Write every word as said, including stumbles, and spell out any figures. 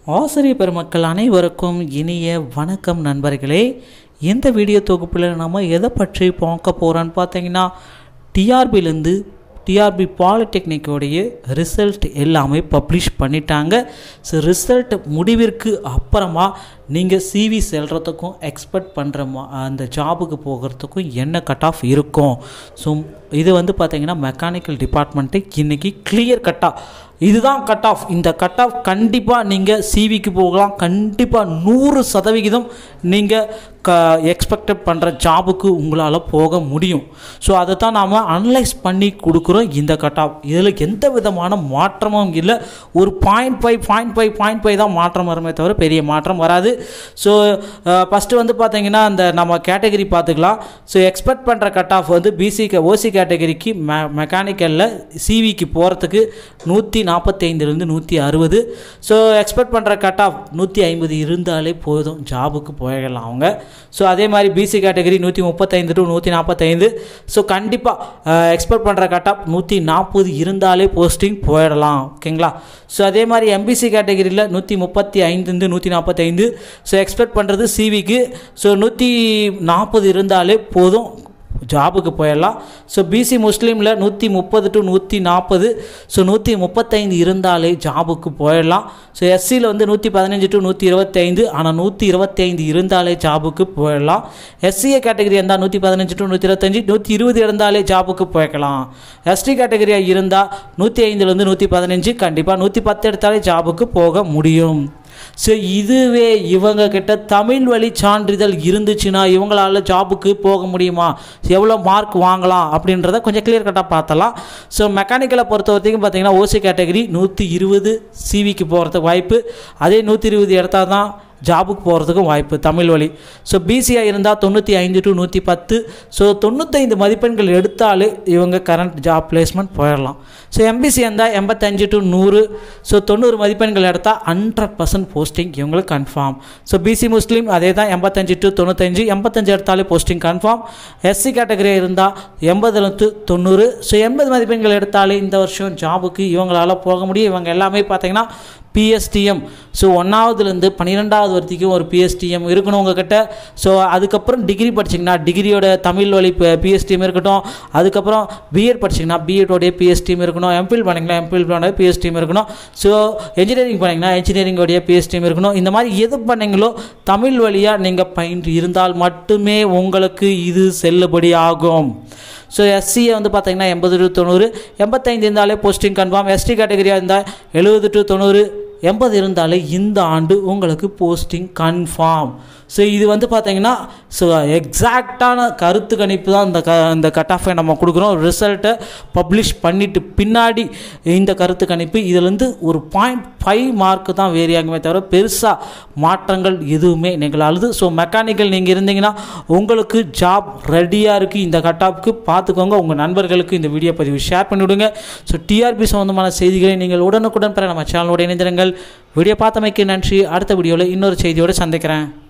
ஆசிரியர் பெருமக்கள் அனைவருக்கும் இனிய வணக்கம் நண்பர்களே. இந்த வீடியோ தொகுப்பில் நம்ம எதை பற்றி பார்க்க போகிறோன்னு பார்த்தீங்கன்னா, டிஆர்பிலேருந்து டிஆர்பி பாலிடெக்னிக்கோடைய ரிசல்ட் எல்லாமே பப்ளிஷ் பண்ணிட்டாங்க. ஸோ ரிசல்ட் முடிவிற்கு அப்புறமா நீங்கள் சிவி செல்கிறதுக்கும் எக்ஸ்பெக்ட் பண்ணுற அந்த ஜாபுக்கு போகிறதுக்கும் என்ன கட் ஆஃப் இருக்கும். ஸோ இது வந்து பார்த்திங்கன்னா மெக்கானிக்கல் டிபார்ட்மெண்ட்டு இன்றைக்கி கிளியர் கட்டாக இதுதான் கட் ஆஃப். இந்த கட் ஆஃப் கண்டிப்பாக நீங்கள் சிவிக்கு போகலாம். கண்டிப்பாக நூறு சதவிகிதம் நீங்கள் க எக்ஸ்பெக்டட் பண்ணுற ஜாபுக்கு உங்களால் போக முடியும். ஸோ அதை தான் நாம் அனலைஸ் பண்ணி கொடுக்குறோம். இந்த கட் ஆஃப் இதில் எந்த விதமான மாற்றமும் இல்லை. ஒரு point five point five point five தான் மாற்றம் வருமே தவிர பெரிய மாற்றம் வராது. ஸோ ஃபஸ்ட்டு வந்து பார்த்திங்கன்னா அந்த நம்ம கேட்டகரி பார்த்துக்கலாம். ஸோ எக்ஸ்பெக்ட் பண்ணுற கட் ஆஃப் வந்து பிசி ஓசி கேட்டகரிக்கு மெ மெக்கானிக்கலில் சிவிக்கு போகிறதுக்கு நூற்றி நாற்பத்தைந்துலேருந்து நூற்றி அறுபது. ஸோ எக்ஸ்பெக்ட் பண்ணுற கட் ஆஃப் நூற்றி ஐம்பது இருந்தாலே போதும், ஜாபுக்கு போயிடலாம் அவங்க. ஸோ அதே மாதிரி பிசி கேட்டகரி நூற்றி முப்பத்தைந்து டு நூற்றி நாற்பத்தைந்து. ஸோ கண்டிப்பாக எக்ஸ்பெக்ட் பண்ணுற கட் ஆஃப் நூற்றி நாற்பது இருந்தாலே போஸ்டிங் போயிடலாம். ஓகேங்களா. ஸோ அதே மாதிரி எம்பிசி கேட்டகரியில் நூற்றி முப்பத்தி ஐந்துலேருந்து நூற்றி நாற்பத்தைந்து. ஸோ எக்ஸ்பெக்ட் பண்ணுறது சிவிக்கு ஸோ நூற்றி நாற்பது இருந்தாலே போதும், ஜாபுக்கு போயிடலாம். ஸோ பிசி முஸ்லீமில் நூற்றி முப்பது டு நூற்றி நாற்பது. ஸோ நூற்றி முப்பத்தைந்து இருந்தாலே ஜாபுக்கு போயிடலாம். ஸோ எஸ்சியில் வந்து நூற்றி பதினஞ்சு டு நூற்றி இருபத்தைந்து. ஆனால் நூற்றி இருபத்தைந்து இருந்தாலே ஜாபுக்கு போயிடலாம். எஸ்சிஏ கேட்டகரி இருந்தால் நூற்றி பதினஞ்சு டு நூற்றி இருபத்தஞ்சி நூற்றி இருபது இருந்தாலே ஜாபுக்கு போய்க்கலாம். எஸ்டி கேட்டகரியாக இருந்தால் நூற்றி ஐந்துலேருந்து நூற்றி பதினஞ்சு கண்டிப்பாக நூற்றி பத்து எடுத்தாலே ஜாபுக்கு போக முடியும். ஸோ இதுவே இவங்க கிட்ட தமிழ் வழி சான்றிதழ் இருந்துச்சுன்னா இவங்களால ஜாபுக்கு போக முடியுமா, எவ்வளோ மார்க் வாங்கலாம் அப்படின்றத கொஞ்சம் கிளியர் கட்டாக பார்த்தலாம். ஸோ மெக்கானிக்கலை பொறுத்த வரைக்கும் பார்த்தீங்கன்னா ஓசி கேட்டகரி நூற்றி இருபது சிவிக்கு போகிறதுக்கு வாய்ப்பு. அதே நூற்றி இருபது எடுத்தா தான் ஜாபுக்கு போகிறதுக்கும் வாய்ப்பு தமிழ் வழி. ஸோ பிசியாக இருந்தால் தொண்ணூற்றி ஐந்து டு நூற்றி பத்து. ஸோ தொண்ணூத்தைந்து மதிப்பெண்கள் எடுத்தாலே இவங்க கரண்ட் ஜாப் பிளேஸ்மெண்ட் போயிடலாம். ஸோ எம்பிசி இருந்தால் எண்பத்தஞ்சு டு நூறு. ஸோ தொண்ணூறு மதிப்பெண்கள் எடுத்தால் ஹண்ட்ரட் பர்சன்ட் போஸ்டிங் இவங்களுக்கு கன்ஃபார்ம். ஸோ பிசி முஸ்லீம் அதே தான் எண்பத்தஞ்சு டு தொண்ணூத்தஞ்சு எண்பத்தஞ்சு எடுத்தாலே போஸ்டிங் கன்ஃபார்ம். எஸ்சி கேட்டகரியாக இருந்தால் எண்பதுல டு தொண்ணூறு. ஸோ எண்பது மதிப்பெண்கள் எடுத்தாலே இந்த வருஷம் ஜாபுக்கு இவங்களால் போக முடியும். இவங்க எல்லாமே பார்த்தீங்கன்னா பிஎஸ்டிஎம். ஸோ ஒன்றாவதுலேருந்து பன்னிரெண்டாவது வரைக்கும் ஒரு பிஎஸ்டிஎம் இருக்கணும் உங்ககிட்ட. ஸோ அதுக்கப்புறம் டிகிரி படிச்சிங்கன்னா டிகிரியோட தமிழ் வழி பிஎஸ்டிஎம் இருக்கட்டும். அதுக்கப்புறம் பிஎட் படிச்சிங்கன்னா பிஎட்டோடைய பிஎஸ்டிஎம் இருக்கணும். எம்பில் பண்ணிங்கன்னா எம்பில் பிஎஸ்டிஎம் இருக்கணும். ஸோ என்ஜினியரிங் பண்ணிங்கன்னா என்ஜினியரிங்கோடைய பிஎஸ்டிஎம் இருக்கணும். இந்த மாதிரி எது பண்ணீங்களோ தமிழ் வழியாக நீங்கள் பயின்று இருந்தால் மட்டுமே உங்களுக்கு இது செல்லுபடி ஆகும். ஸோ எஸ்சியை வந்து பார்த்தீங்கன்னா எண்பது டு தொண்ணூறு எண்பத்தைந்து இருந்தாலே போஸ்டிங் கன்ஃபார்ம். எஸ்டி கேட்டகரியாக இருந்தால் எழுபது டு தொண்ணூறு எண்பது இருந்தாலே இந்த ஆண்டு உங்களுக்கு போஸ்டிங் கன்ஃபார்ம். ஸோ இது வந்து பார்த்திங்கன்னா ஸோ எக்ஸாக்டான கருத்து கணிப்பு தான் இந்த க இந்த கட் ஆஃபை நம்ம கொடுக்குறோம். ரிசல்ட்டை பப்ளிஷ் பண்ணிவிட்டு பின்னாடி இந்த கருத்து கணிப்பு இதுலேருந்து ஒரு பாயிண்ட் ஃபைவ் மார்க்கு தான் வேரி ஆகுமே தவிர பெருசாக மாற்றங்கள் எதுவுமே நிகழாது. ஸோ மெக்கானிக்கல் நீங்கள் இருந்தீங்கன்னா உங்களுக்கு ஜாப் ரெடியாக இருக்குது. இந்த கட் ஆஃப்க்கு பார்த்துக்கோங்க. உங்கள் நண்பர்களுக்கு இந்த வீடியோ பதிவு ஷேர் பண்ணிவிடுங்க. ஸோ டிஆர்பி சம்மந்தமான செய்திகளை நீங்கள் உடனுக்குடன் பெற நம்ம சேனலோட இணைந்திருங்கள். வீடியோ பார்த்தமைக்கு நன்றி. அடுத்த வீடியோவில் இன்னொரு செய்தியோடு சந்திக்கிறேன்.